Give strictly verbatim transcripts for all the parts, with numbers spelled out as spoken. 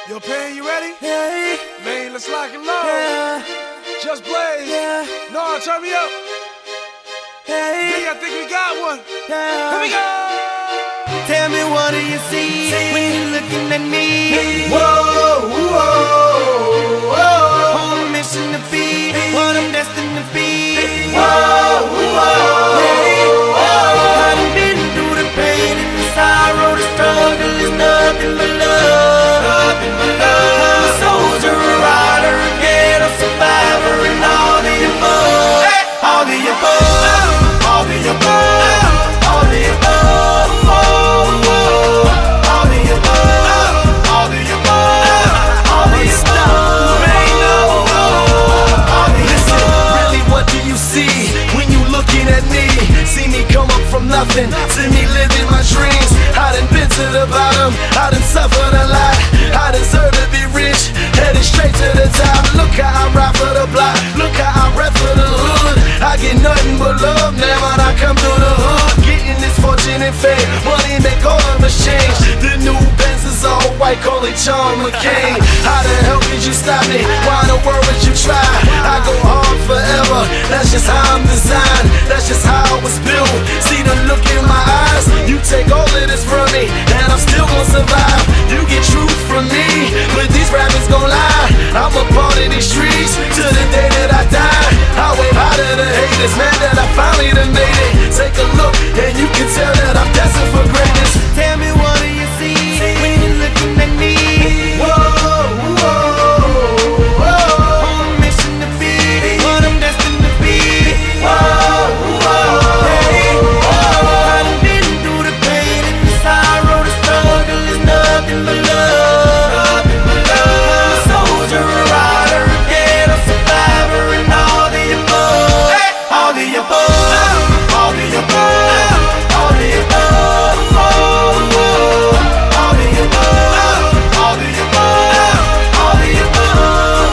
Yo, Pan, you ready? Hey, Man, let's lock and load. yeah, Just blaze. yeah, No, turn me up. hey, Big, I think we got one. yeah. Here we go. Tell me, what do you see when you're looking at me? Whoa, whoa, whoa. On a mission to be what I'm destined to be. Whoa, whoa, Hey, whoa. I done been through the pain and the sorrow, the struggle is nothing but love. Nothing but love. I'm a soldier, a rider, a ghetto survivor, and all the above. Hey. All the above. All the above. All the above. All the above. All the above. All the above. All the above. Man, no, no. All the Listen, above. really, what do you see when you looking at me? See me come up from nothing, see me living my dreams. I done been to the bottom, I done suffered a lot. I deserve to be rich, headed straight to the top. Look how I ride for the block, look how I rap for the hood. I get nothing but love now when I come through the hood. Getting this fortune and fame, money make all of us change. The new Benz is all white, call it John McCain. How the hell could you stop me? Why in the world would you try? I go hard forever, that's just how I'm designed. That's just how I was built. See the look in my eyes, you take all of this from me, and I'm still gonna survive. You get truth from me, but these rappers gon' lie. I'm a part of these streets till the day that I die. I wave out to the haters, man, that I finally done made it. Take a look, and you can tell that I'm destined for greatness. Tell me, what do you see when you're looking at me? Whoa, whoa, whoa. On a mission to be what I'm destined to be. Whoa, whoa. Hey, I done been through the pain and the sorrow, the struggle is nothing but love. Nothing but love. I'm a soldier, a rider, a ghetto survivor, and all the above. Hey. All the above. All the above. All the above. Whoa, whoa. All the above. All the above. All the above.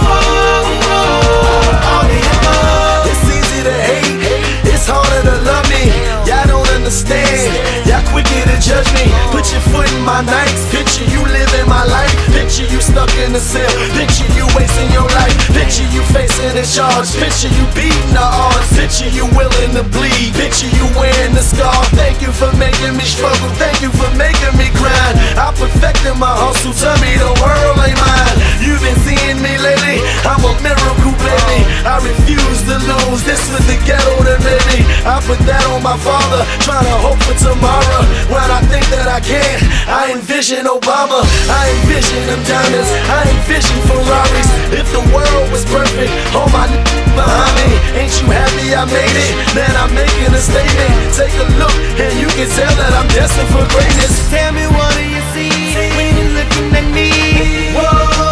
All the above. It's easy to hate, it's harder to love me. Y'all don't understand, y'all quicker to judge me. Put your foot in my nights, picture you living my life. Picture you stuck in a cell, picture you wasting your life. Picture you facing a charge, picture you beating the odds. Picture you willing to bleed, picture you wearing the scar. Thank you for making me struggle, thank you for making me grind. I perfected my hustle, tell me the world ain't mine. You've been seeing me lately, I'm a miracle baby. I refuse to lose, this was the ghetto that made me. I put that on my father, trying to hope for tomorrow. When I think that I can't, I envision Obama. I envision them diamonds, I envision Ferraris. If the world was perfect, all my n behind me. Ain't you happy I made it? Man, I'm making a statement. Take a look, and you can tell that I'm destined for greatness. Tell me, what do you see when you're looking at me? Whoa,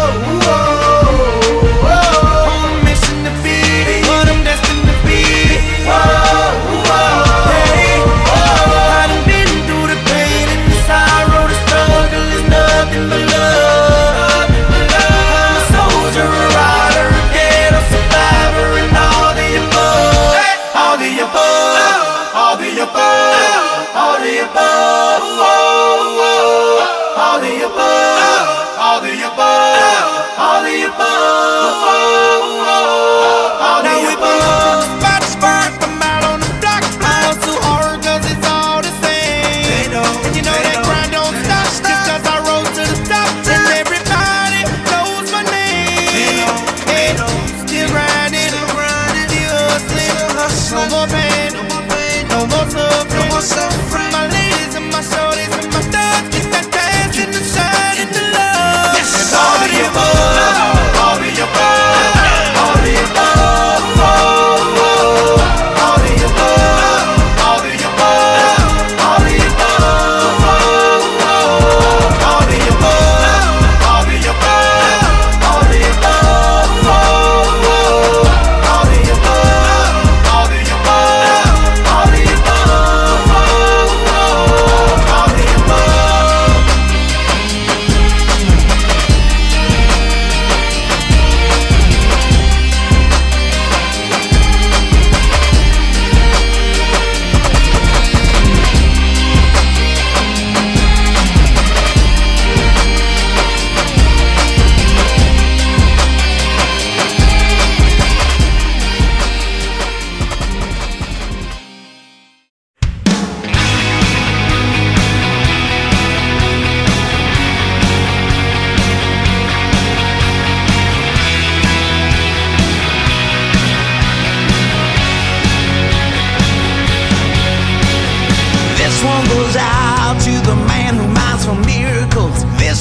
whoa, whoa. On a mission to be what I'm destined to be. Whoa, whoa. Hey, I done been through the pain and the sorrow, the struggle is nothing but love. I'm a soldier, a rider, a ghetto survivor, and all the above. All the above. All the above. All the above.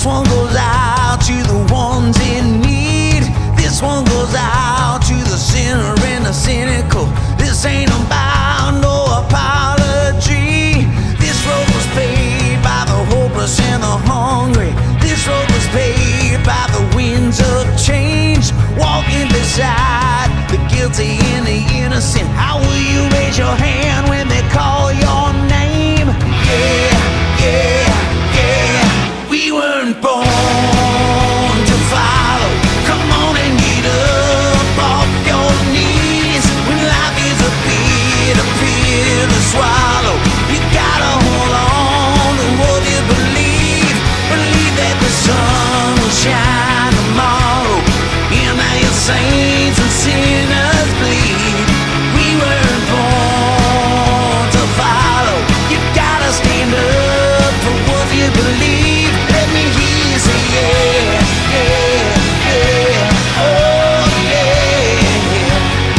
one goes out to the ones in need. This one goes out to the sinner and the cynical. This ain't about no apology. This road was paved by the hopeless and the hungry. This road was paved by the winds of change. Walking beside the guilty and the innocent. How will you raise your hand when they call your name? Yeah, yeah, yeah. We weren't born to follow. Come on and get up off your knees. When life is a bitter pill to swallow, you gotta hold on to what you believe. Believe that the sun will shine tomorrow. And now your saints and sinners bleed. We weren't born to follow. You gotta stand up for what you believe. Let me hear you say yeah, yeah, yeah, oh yeah.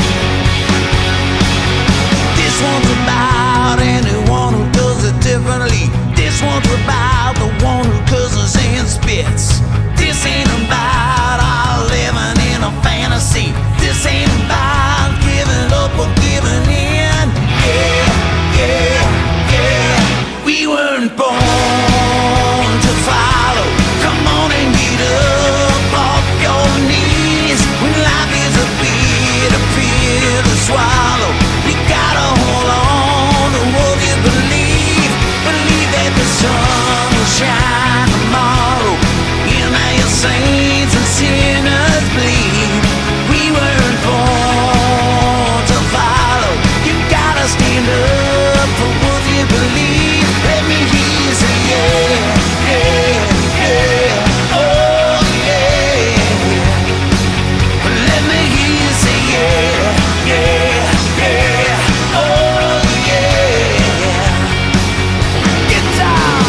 This one's about anyone who does it differently. This one's about the one who cusses and spits. This ain't about our living in a fantasy. This ain't about giving up or giving in. Yeah, yeah, yeah. We weren't born to follow. Come on and get up off your knees. When life is a bitter pill to swallow, you gotta hold on to what you believe. Believe that the sun will shine tomorrow. And now your saints and sinners bleed. We weren't born to follow. You gotta stand up for what you believe. Let me hear you say yeah, yeah, yeah, oh yeah. Let me hear you say yeah, yeah, yeah, oh yeah. Get down.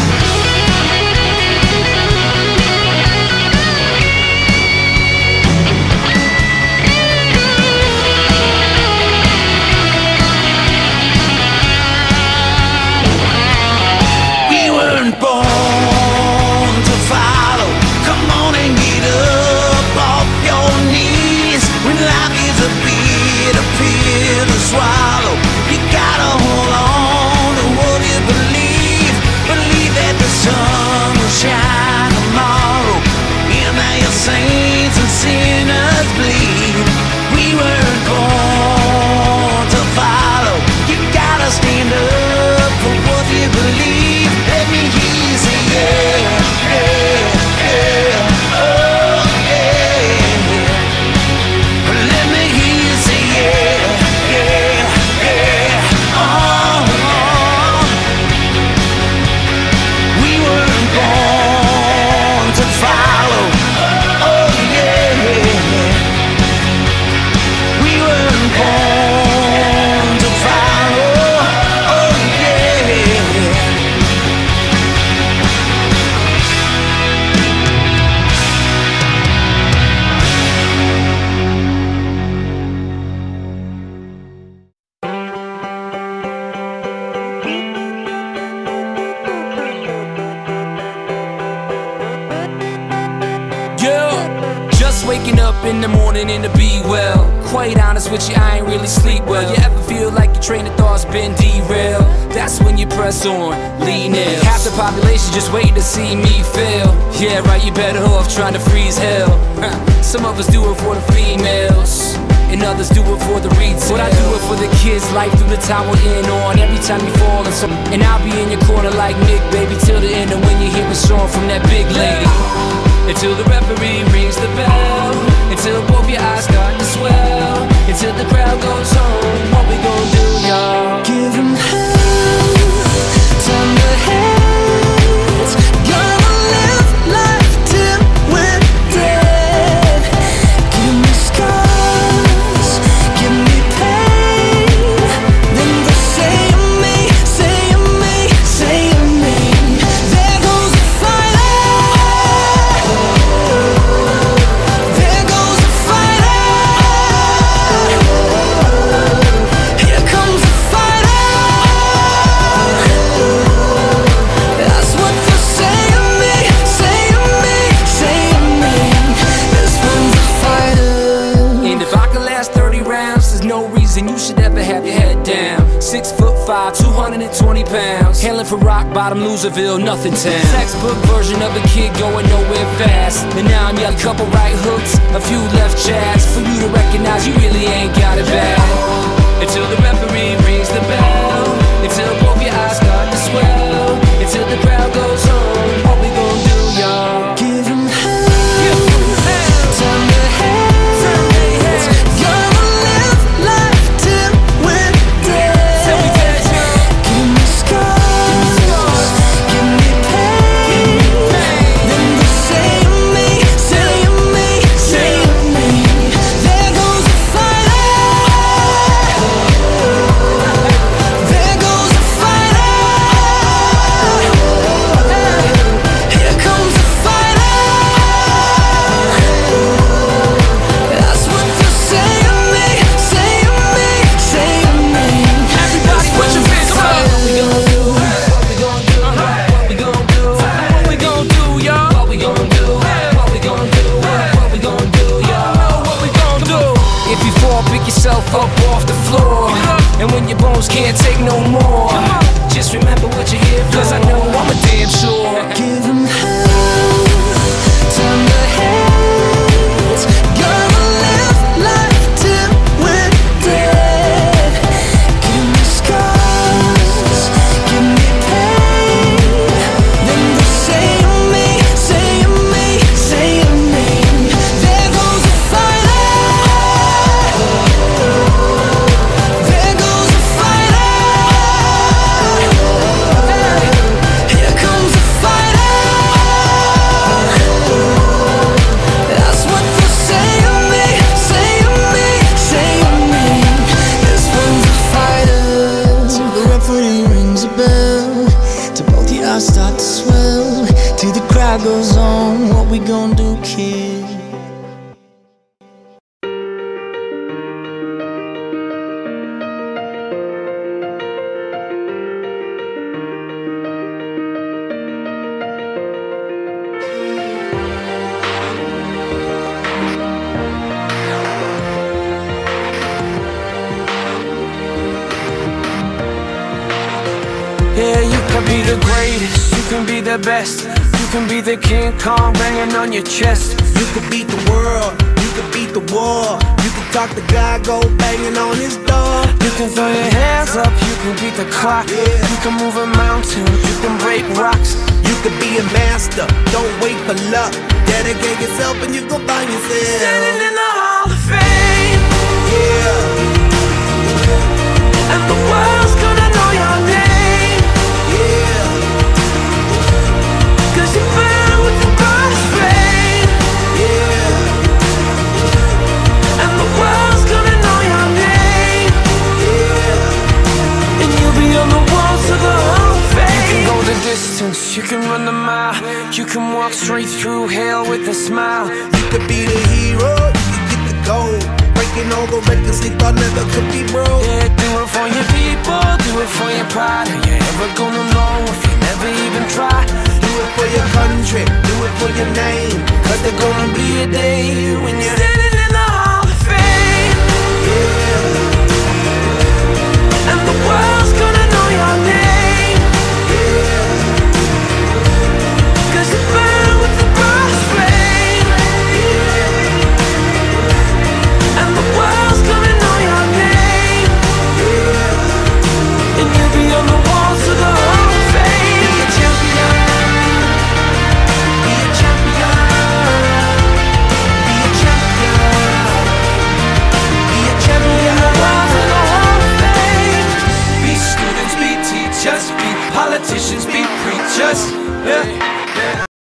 We weren't born to follow. Come on and get up off your knees. When life is a bitter pill to swallow, you gotta hold on to what you believe. Believe that the sun will shine tomorrow. And now your saints and sinners bleed. We weren't born to follow. You gotta stand up for what you believe. Let me hear you say yeah, yeah, yeah, oh yeah. Let me hear you say yeah, yeah, yeah, oh, oh. We weren't born to follow, oh yeah. We weren't born to follow, oh yeah. Yeah, just waking up in the morning and to be well. Quite honest with you, I ain't really sleep well. You ever feel like your train of thought's been derailed? That's when you press on, lean in. Half the population just waiting to see me fail. Yeah, right, you better off trying to freeze hell. Some of us do it for the females, and others do it for the retail. But I do it for the kids, life through the time we're in on. Every time you fall in some, and I'll be in your corner like Nick, baby, till the end. And when you hear a song from that big lady, until the referee rings the bell, until both your eyes start to swell, until the crowd goes home. What we gon' do, y'all? Give 'em hell, turn the heads. Gonna live life till we're dead. Give me scars, give me pain. Then they say of me, say of me, say of me. There goes the fire. hundred twenty pounds, hailing from rock bottom, Loserville, nothing town. Textbook version of a kid going nowhere fast. And now I'm yelling, couple right hooks, a few left jabs, for you to recognize you really ain't got it bad. Until the referee rings the bell, until both your eyes start to swell, until the crowd goes home. What we gon' do, y'all? Give him hell, turn the heads. Gonna live life till we're dead. Give me scars, give me pain. Then they say of me, say of me, say of me. There goes the fighter. There goes the fighter. Here comes the fighter. That's what they say of me, say of me, say of me. Everybody put your hands up. What we gon' do? What we gon' do? What we gon' do? What we gon' do, y'all? What we gon' do? What we gon' do? What we gon' do, y'all? What we gon' do? If you fall, pick yourself up off the floor. And when your bones can't take no more, just remember what you're here for. 'Cause I know I'm a damn sure. Give him hell, turn the heads. Gonna live life till we're dead. Give me scars, give me pain. Then they say of me, say of me, say of me. There goes the fighter. There goes the fighter. Here comes the fighter. That's what they say of me, say of me, say of me. This one's a fighter. Till the referee rings a bell, till both your eyes start to swell, till the crowd goes on. What we gon' do, kid? Yeah, you can be the greatest, you can be the best, you can be the King Kong banging on your chest. You could beat the world, you could beat the war. You could talk to God, go banging on his door. You can throw your hands up, you can beat the clock. Yeah. You can move a mountain, you can break rocks. You could be a master, don't wait for luck. Dedicate yourself and you gon' find yourself. Standing in the Hall of Fame, Yeah, and the world's gonna know your name. yeah, 'Cause you burn with the brightest flame, yeah, and the world's gonna know your name. yeah. And you'll be on the walls of the Hall of Fame. You can go the distance, you can run the mile, you can walk straight through hell with a smile. You could be the hero, you could get the gold. Breaking all the records they thought never could be broke. Yeah, do it for your people, do it for your pride. Are you ever gonna know if you never even try? Do it for your country, do it for your name. Cause there's gonna be a day when you're